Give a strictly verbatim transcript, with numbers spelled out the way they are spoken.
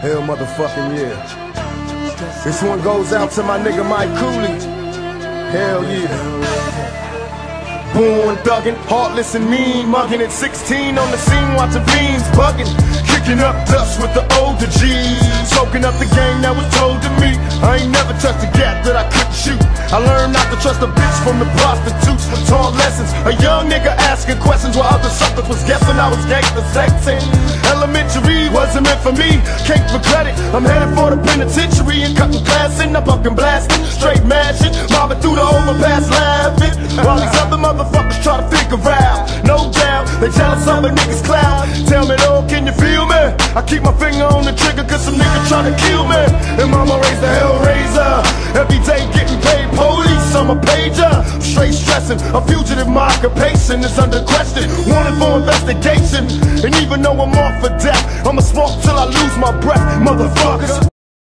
Hell motherfucking yeah. This one goes out to my nigga Mike Cooley. Hell yeah. Born thuggin', heartless and mean, muggin' at sixteen on the scene, watching fiends buggin', kicking up dust with the older G's, soaking up the game that was told to me. I ain't never touched a gap that I couldn't shoot. I learned not to trust a bitch from the prostitutes. Taught lessons, a young nigga asking questions while other suckers was guessing I was gangsta sexing. Elementary wasn't meant for me, can't regret it. I'm headed for the penitentiary and cutting class in, I'm fucking blasting, straight mashing, mobbing through the overpass laughing, while these other motherfuckers try to figure out. No doubt, they jealous of a nigga's clout. Tell me though, can you feel me? I keep my finger on the trigger cause some nigga tryna kill me. And mama raised the hellraiser, every day getting paid police, I'm a pager. Straight stressing, a fugitive, my occupation is under question, wanted for investigation. And even though I'm off for death, I'ma smoke till I lose my breath, motherfuckers.